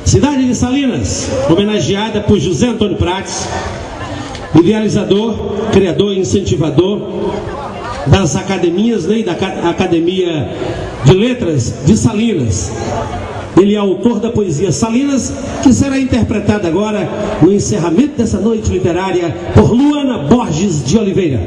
Cidade de Salinas, homenageada por José Antônio Prates, idealizador, criador e incentivador das academias, né, e da Academia de Letras de Salinas. Ele é autor da poesia Salinas, que será interpretada agora no encerramento dessa noite literária por Luana Borges de Oliveira.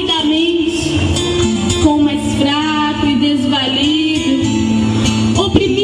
Com mais fraco e desvalido, oprimido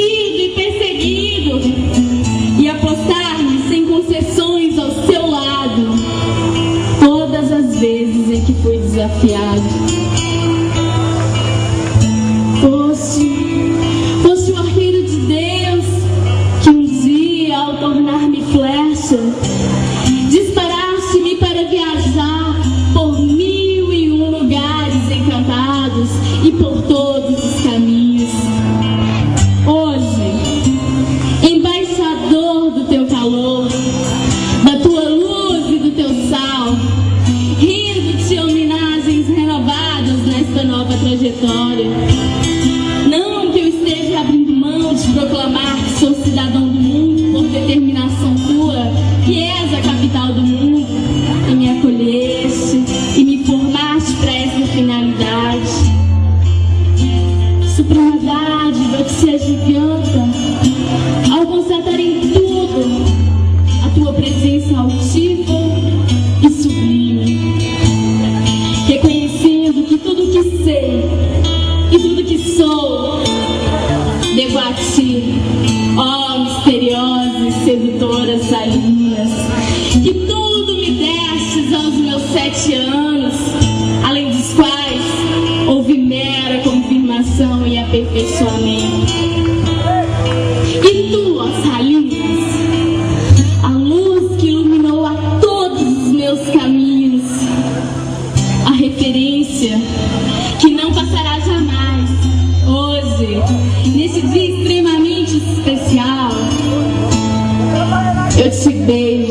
a ti, ó misteriosas e sedutoras Salinas, que tudo me destes aos meus 7 anos, além dos quais houve mera confirmação e aperfeiçoamento. E tu, ó Salinas, a luz que iluminou a todos os meus caminhos, a referência que não passará jamais. Hoje, nesse dia extremamente especial, eu te beijo.